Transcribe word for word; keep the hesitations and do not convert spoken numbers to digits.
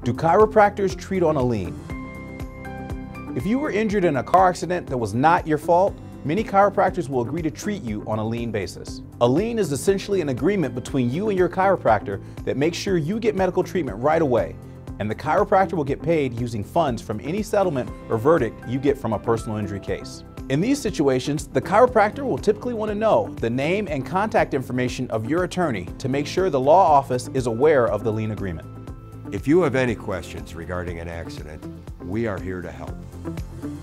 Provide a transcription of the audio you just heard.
Do chiropractors treat on a lien? If you were injured in a car accident that was not your fault, many chiropractors will agree to treat you on a lien basis. A lien is essentially an agreement between you and your chiropractor that makes sure you get medical treatment right away, and the chiropractor will get paid using funds from any settlement or verdict you get from a personal injury case. In these situations, the chiropractor will typically want to know the name and contact information of your attorney to make sure the law office is aware of the lien agreement. If you have any questions regarding an accident, we are here to help.